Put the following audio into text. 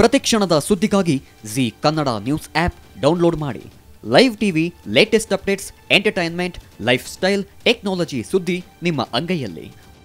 ಪ್ರತಿಕ್ಷಣದ ಸುದ್ದಿಗಾಗಿ Zee Kannada news app download ಮಾಡಿ. Live TV, latest updates, entertainment, life style, technology ಸುದ್ದಿ ನಿಮ್ಮ ಅಂಗೈಯಲ್ಲಿ.